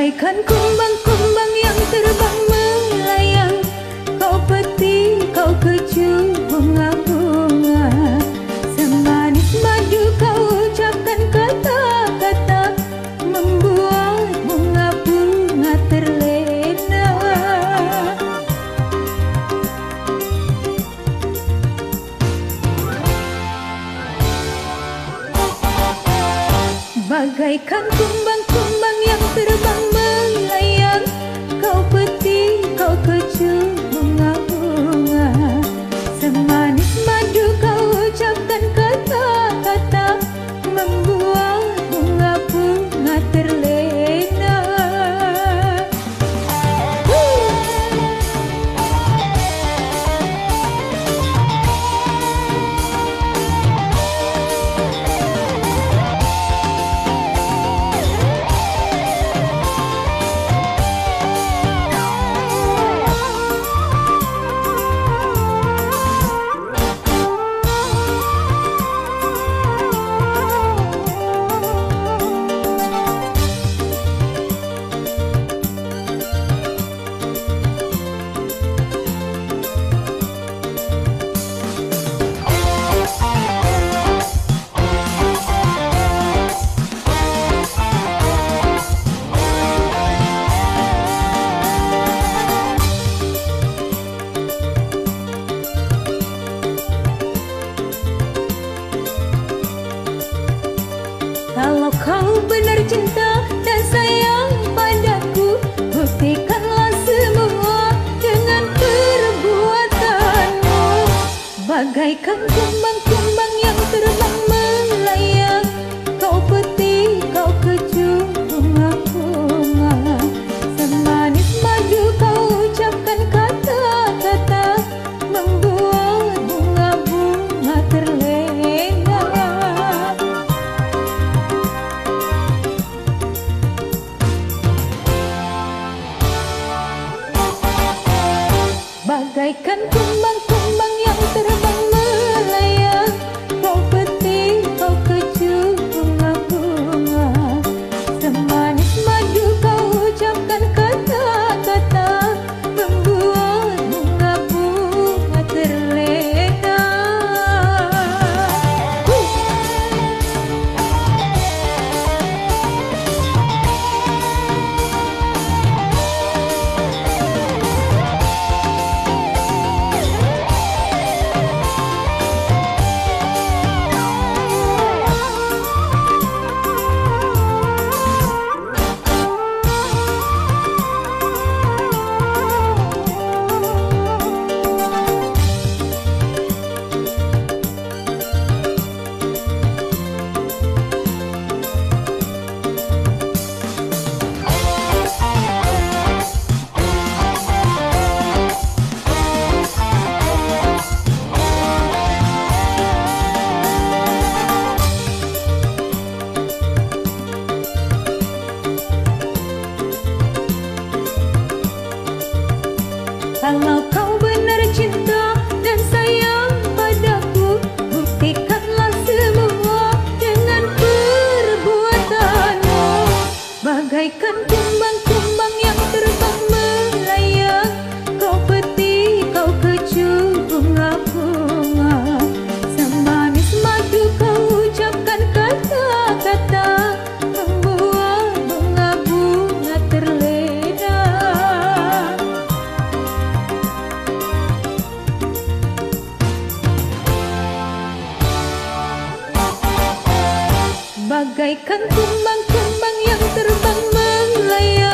Bagaikan kumbang-kumbang yang terbang melayang, kau peti, kau keju bunga-bunga. Semanis madu kau ucapkan kata-kata, membuat bunga-bunga terlena. Bagaikan kumbang-kumbang yang terbang melayang, kau peti, kau keju bunga-bunga. Semanis madu kau ucapkan kata-kata, membuat bunga-bunga terlena. Kalau kau benar cinta dan sayang padaku, buktikanlah semua dengan perbuatanmu. Bagaikan kumbang-kumbang yang terbang melayang, kau peti, kau keju bunga-bunga. Semanis madu kau ucapkan kata-kata, membuat bunga-bunga terlena. Bagaikan kumbang-kumbang yang terbang melayang, kau peti, kau keju bunga-bunga. Semanis madu kau ucapkan kata-kata, membuat bunga-bunga terlena. Kalau kau benar cinta dan sayang padaku, buktikanlah semua dengan perbuatanmu. Bagaikan kumbang-kumbang yang terbang melayang, kau peti, kau keju bunga-bunga. Semanis madu kau ucapkan kata-kata, membuat bunga-bunga terlena. Bagaikan kumbang-kumbang yang terbang melayang,